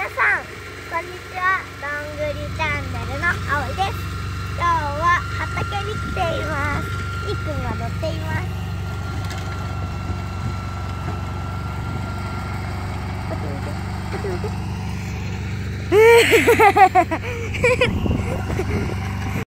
皆さんこんにちは。どんぐりチャンネルのあおいです。今日は畑に来ています。みっくんが乗っています。こっち見て。